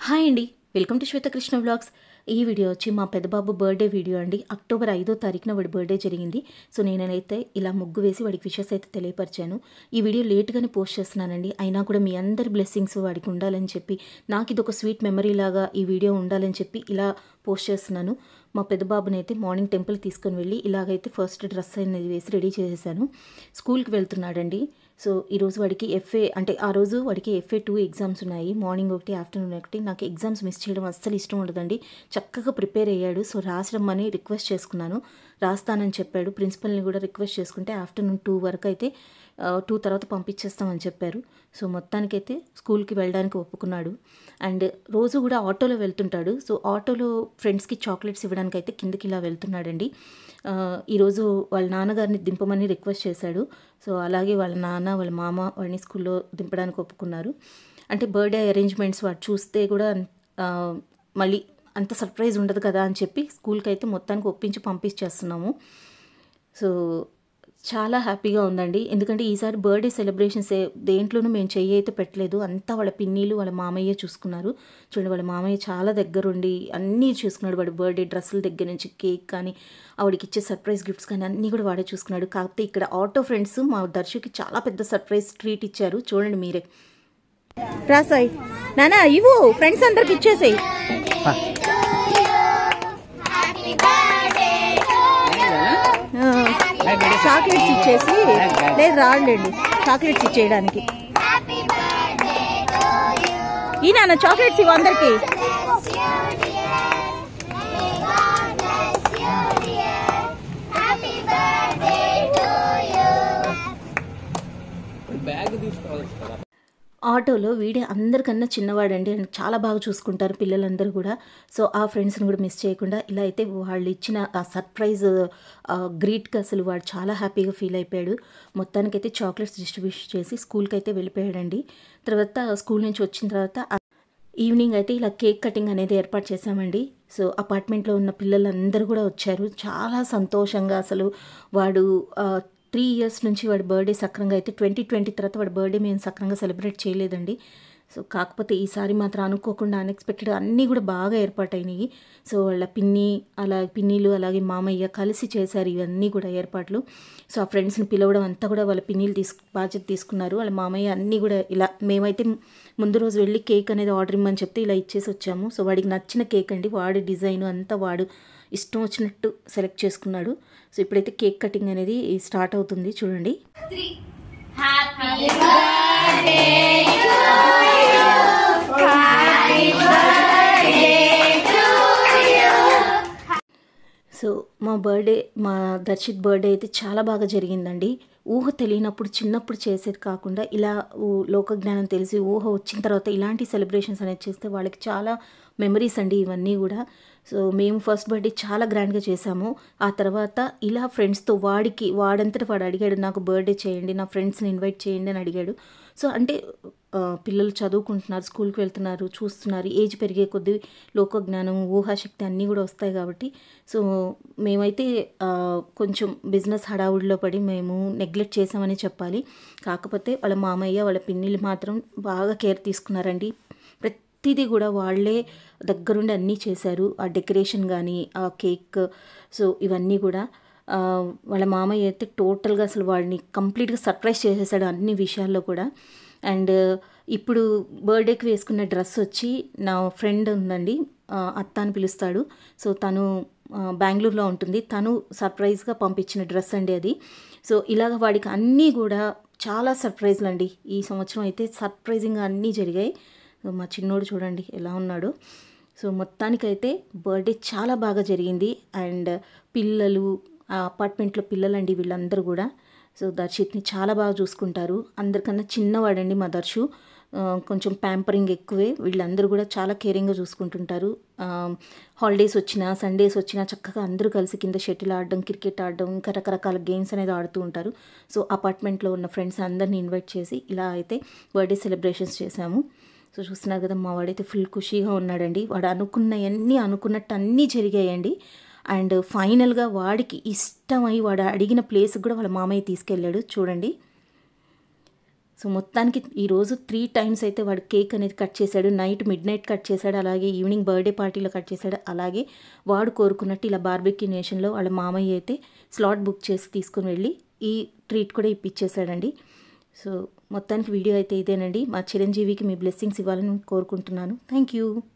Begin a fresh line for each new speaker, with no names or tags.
Hi అండి, welcome to Shweta Krishna vlogs. ఈ video వచ్చి మా పెద్ద బాబు బర్త్డే వీడియో అండి. అక్టోబర్ 5వ తారీఖున వాడి బర్త్డే జరిగింది. సో నేనైతే ఇలా ముగ్గు వేసి వాడికి విషెస్ అయితే తెలియపరిచాను. ఈ వీడియో లేట్గానే పోస్ట్ చేస్తున్నానండి. అయినా కూడా మీ అందరి బ్లెస్సింగ్స్ వాడికి ఉండాలని చెప్పి, నాకు ఇది ఒక స్వీట్ మెమరీ లాగా ఈ వీడియో ఉండాలని చెప్పి ఇలా పోస్ట్ చేస్తున్నాను. మా పెద్ద బాబుని అయితే మార్నింగ్ టెంపుల్ తీసుకొని వెళ్ళి ఇలాగైతే ఫస్ట్ డ్రెస్ అనేది వేసి రెడీ చేసేసాను. స్కూల్కి వెళ్తున్నాడండి. సో ఈరోజు వాడికి అంటే ఆ రోజు వాడికి FA2 ఎగ్జామ్స్ ఉన్నాయి. మార్నింగ్ ఒకటి, ఆఫ్టర్నూన్ ఒకటి. నాకు ఎగ్జామ్స్ మిస్ చేయడం అస్సలు ఇష్టం ఉండదండి. చక్కగా ప్రిపేర్ అయ్యాడు. సో రాసిరమ్మని రిక్వెస్ట్ చేసుకున్నాను. రాస్తానని చెప్పాడు. ప్రిన్సిపల్ని కూడా రిక్వెస్ట్ చేసుకుంటే ఆఫ్టర్నూన్ 2 వరకు అయితే 2 తర్వాత పంపించేస్తామని చెప్పారు. సో మొత్తానికైతే స్కూల్కి వెళ్ళడానికి ఒప్పుకున్నాడు. అండ్ రోజు కూడా ఆటోలో వెళ్తుంటాడు. సో ఆటోలో ఫ్రెండ్స్కి చాక్లెట్స్ ఇవ్వడానికి అయితే కిందకి ఇలా వెళ్తున్నాడండి. ఈరోజు వాళ్ళ నాన్నగారిని దింపమని రిక్వెస్ట్ చేశాడు. సో అలాగే వాళ్ళ నాన్న, వాళ్ళ మామ వాడిని స్కూల్లో దింపడానికి ఒప్పుకున్నారు. అంటే బర్త్డే అరేంజ్మెంట్స్ వాడు చూస్తే కూడా మళ్ళీ అంత సర్ప్రైజ్ ఉండదు కదా అని చెప్పి స్కూల్కి అయితే మొత్తానికి ఒప్పించి పంపించేస్తున్నాము. సో చాలా హ్యాపీగా ఉందండి. ఎందుకంటే ఈసారి బర్త్డే సెలబ్రేషన్స్ దేంట్లోనూ మేము చెయ్యి అయితే పెట్టలేదు. అంతా వాళ్ళ పిన్నిలు, వాళ్ళ మామయ్య చూసుకున్నారు. చూడండి, వాళ్ళ మామయ్య చాలా దగ్గరుండి అన్నీ చూసుకున్నాడు. వాడి బర్త్డే డ్రెస్సుల దగ్గర నుంచి కేక్ కానీ, ఆవిడకి ఇచ్చే సర్ప్రైజ్ గిఫ్ట్స్ కానీ అన్నీ కూడా వాడే చూసుకున్నాడు. కాకపోతే ఇక్కడ ఆటో ఫ్రెండ్స్ మా దర్శుకి చాలా పెద్ద సర్ప్రైజ్ ట్రీట్ ఇచ్చారు. చూడండి మీరే. రాసాయి నానా, ఇవ్వు ఫ్రెండ్స్ అందరికి ఇచ్చేసాయి. చాక్లెట్స్ ఇచ్చేసి, లేదు రాళ్ళండి చాక్లెట్స్ ఇచ్చేయడానికి. ఈ నాన్న చాక్లెట్స్ ఇవ్వ అందరికి. ఆటోలో వీడే అందరికన్నా చిన్నవాడండి. అండ్ చాలా బాగా చూసుకుంటారు పిల్లలందరూ కూడా. సో ఆ ఫ్రెండ్స్ని కూడా మిస్ చేయకుండా ఇలా అయితే వాళ్ళు ఇచ్చిన ఆ సర్ప్రైజ్ గ్రీట్కి అసలు వాడు చాలా హ్యాపీగా ఫీల్ అయిపోయాడు. మొత్తానికైతే చాక్లెట్స్ డిస్ట్రిబ్యూషన్ చేసి స్కూల్కి అయితే వెళ్ళిపోయాడండి. తర్వాత స్కూల్ నుంచి వచ్చిన తర్వాత ఈవినింగ్ అయితే ఇలా కేక్ కటింగ్ అనేది ఏర్పాటు చేశామండి. సో అపార్ట్మెంట్లో ఉన్న పిల్లలందరూ కూడా వచ్చారు. చాలా సంతోషంగా అసలు వాడు 3 ఇయర్స్ నుంచి వాడి బర్త్డే సక్రంగా అయితే 2020 తర్వాత వాడి బర్త్డే మేము సక్రంగా సెలబ్రేట్ చేయలేదండి. సో కాకపోతే ఈసారి మాత్రం అనుకోకుండా అన్ఎక్స్పెక్టెడ్ అన్నీ కూడా బాగా ఏర్పాటైనాయి. సో వాళ్ళ పిన్నిలు అలాగే మామయ్య కలిసి చేశారు ఇవన్నీ కూడా ఏర్పాట్లు. సో ఆ ఫ్రెండ్స్ని పిలవడం అంతా కూడా వాళ్ళ పిన్నిలు బాధ్యత తీసుకున్నారు. వాళ్ళ మామయ్య అన్నీ కూడా ఇలా. మేమైతే ముందు రోజు వెళ్ళి కేక్ అనేది ఆర్డర్ ఇమ్మని చెప్తే ఇలా ఇచ్చేసి వచ్చాము. సో వాడికి నచ్చిన కేక్ అండి. వాడి డిజైన్ అంతా వాడు ఇష్టం వచ్చినట్టు సెలెక్ట్ చేసుకున్నాడు. సో ఇప్పుడైతే కేక్ కటింగ్ అనేది స్టార్ట్ అవుతుంది. చూడండి. సో మా దర్శిత్ బర్త్డే అయితే చాలా బాగా జరిగిందండి. ఊహ తెలియనప్పుడు చిన్నప్పుడు చేసేది కాకుండా ఇలా లోక జ్ఞానం తెలిసి ఊహ వచ్చిన తర్వాత ఇలాంటి సెలబ్రేషన్స్ అనేది చేస్తే వాళ్ళకి చాలా మెమరీస్ అండి ఇవన్నీ కూడా. సో మేము ఫస్ట్ బర్త్డే చాలా గ్రాండ్గా చేసాము. ఆ తర్వాత ఇలా ఫ్రెండ్స్తో వాడంతటా వాడు అడిగాడు, నాకు బర్త్డే చేయండి, నా ఫ్రెండ్స్ని ఇన్వైట్ చేయండి అని అడిగాడు. సో అంటే పిల్లలు చదువుకుంటున్నారు, స్కూల్కి వెళ్తున్నారు, చూస్తున్నారు. ఏజ్ పెరిగే కొద్దీ లోకజ్ఞానం, ఊహాశక్తి అన్నీ కూడా వస్తాయి కాబట్టి. సో మేమైతే కొంచెం బిజినెస్ హడావుడిలో పడి మేము నెగ్లెక్ట్ చేసామని చెప్పాలి. కాకపోతే వాళ్ళ మామయ్య, వాళ్ళ పిన్నిలు మాత్రం బాగా కేర్ తీసుకున్నారండి. ప్రతిదీ కూడా వాళ్ళే దగ్గరుండి అన్నీ చేశారు. ఆ డెకరేషన్ కానీ, ఆ కేక్, సో ఇవన్నీ కూడా వాళ్ళ మామయ్య అయితే టోటల్గా అసలు వాడిని కంప్లీట్గా సర్ప్రైజ్ చేసేసాడు అన్ని విషయాల్లో కూడా. అండ్ ఇప్పుడు బర్త్డేకి వేసుకున్న డ్రెస్ వచ్చి నా ఫ్రెండ్ ఉందండి, అత్త అని పిలుస్తాడు. సో తను బెంగళూరులో ఉంటుంది. తను సర్ప్రైజ్గా పంపించిన డ్రెస్ అండి అది. సో ఇలాగ వాడికి అన్నీ కూడా చాలా సర్ప్రైజ్లు అండి. ఈ సంవత్సరం అయితే సర్ప్రైజింగ్గా అన్నీ జరిగాయి. మా చిన్నోడు చూడండి ఎలా ఉన్నాడు. సో మొత్తానికైతే బర్త్డే చాలా బాగా జరిగింది. అండ్ పిల్లలు, అపార్ట్మెంట్లో పిల్లలండి వీళ్ళందరూ కూడా. సో దర్శిత్ని చాలా బాగా చూసుకుంటారు. అందరికన్నా చిన్నవాడండి మా దర్శు. కొంచెం ప్యాంపరింగ్ ఎక్కువే. వీళ్ళందరూ కూడా చాలా కేరింగ్గా చూసుకుంటుంటారు. హాలిడేస్ వచ్చినా, సండేస్ వచ్చినా చక్కగా అందరూ కలిసి కింద షటిల్ ఆడడం, క్రికెట్ ఆడడం, ఇంకా రకరకాల గేమ్స్ అనేది ఆడుతూ ఉంటారు. సో అపార్ట్మెంట్లో ఉన్న ఫ్రెండ్స్ అందరినీ ఇన్వైట్ చేసి ఇలా అయితే బర్త్డే సెలబ్రేషన్స్ చేశాము. సో చూస్తున్నారు కదా, మా వాడైతే ఫుల్ ఖుషీగా ఉన్నాడండి. వాడు అనుకున్నట్టు అన్నీ జరిగాయండి. అండ్ ఫైనల్గా వాడికి ఇష్టమై వాడు అడిగిన ప్లేస్కి కూడా వాళ్ళ మామయ్య తీసుకెళ్ళాడు. చూడండి, సో మొత్తానికి ఈరోజు 3 టైమ్స్ అయితే వాడు కేక్ అనేది కట్ చేశాడు. నైట్ మిడ్‌నైట్ కట్ చేశాడు. అలాగే ఈవినింగ్ బర్త్‌డే పార్టీలో కట్ చేశాడు. అలాగే వాడు కోరుకున్నట్టు ఇలా బార్బెక్యూ నేషన్‌లో వాళ్ళ మామయ్య అయితే స్లాట్ బుక్ చేసి తీసుకొని వెళ్ళి ఈ ట్రీట్ కూడా ఇప్పించేశాడండి. సో మొత్తానికి వీడియో అయితే ఇదేనండి. మా చిరంజీవికి మీ బ్లెస్సింగ్స్ ఇవ్వాలని కోరుకుంటున్నాను. Thank you.